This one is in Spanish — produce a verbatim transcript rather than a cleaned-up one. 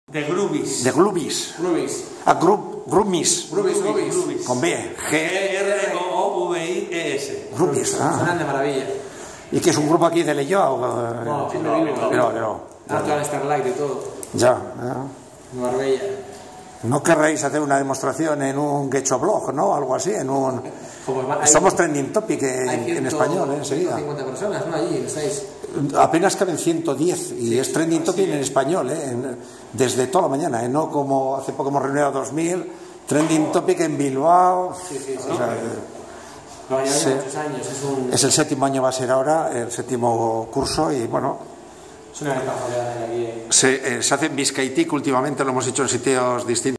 De Glubis. Grubis. Ah, Grub, Grubis. Grubis, Grubis. Grubis. Con B. G. R O V I E S. Grubis, ah. Suenan de maravilla. ¿Y que es un grupo aquí de Leyoa? No, aquí no vivo. Pero, pero. Actual Starlight y todo. Ya, ya. En Marbella. ¿No querréis hacer una demostración en un Gecho Blog, no? Algo así, en un... Como hay, Somos trending topic en, hay en español, ¿eh? Enseguida. ciento cincuenta personas, ¿no? Allí, estáis. Apenas caben ciento diez y Sí, es trending topic sí. en español, ¿eh? En, desde toda la mañana, ¿eh? No como hace poco hemos reunido a dos mil, trending topic en Bilbao. Sí, sí, sí. O sea, Lo llevan sí. muchos años. Es, un, es el séptimo año, va a ser ahora, el séptimo curso y bueno... es una casualidad aquí. Se, eh, se hace en Bizkaitik, últimamente lo hemos hecho en sitios distintos.